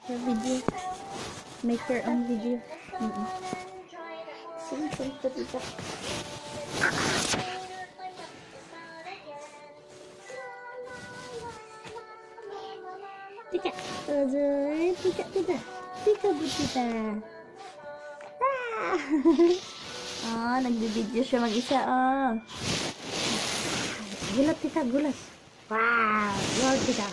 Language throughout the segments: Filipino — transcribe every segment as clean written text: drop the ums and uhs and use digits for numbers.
Your video. Make your own video. Sing to tita. Tika. Tika, tita. Tika, tita. Ah, nagbi-video siya mag-isa. Oh. Gulat, tita, gulat. Wow! Lord, tita.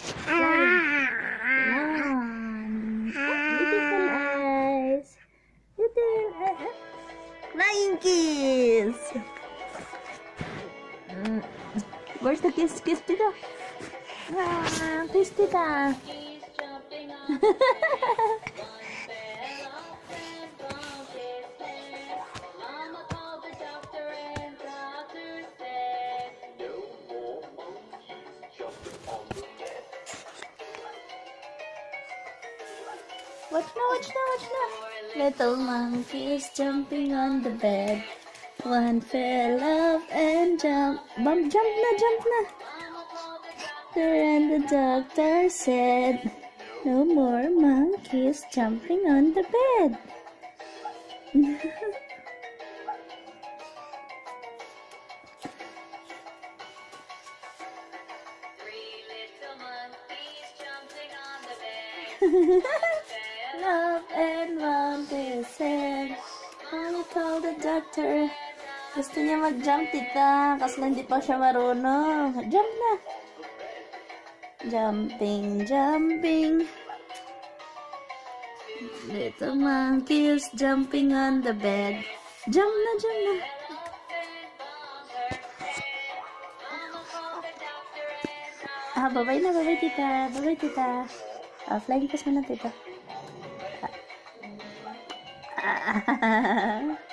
Beautiful eyes. Beautiful eyes. Flying kiss. Where's the kiss? Kiss, tita. Ah, kiss, tita. Watch now, watch now, watch now. Little monkeys jumping on the bed. One fell off and jump na. And the doctor said, no more monkeys jumping on the bed. Love and one said, I told the doctor. Gusto niya mag-jump, tita. Kasi hindi pa siya marunong. Jump na. Jumping, jumping. Little monkeys jumping on the bed. Jump na, jump na. Ah, bye-bye na, bye-bye, tita. Bye-bye, tita. Ah, flying kiss mo na, tita.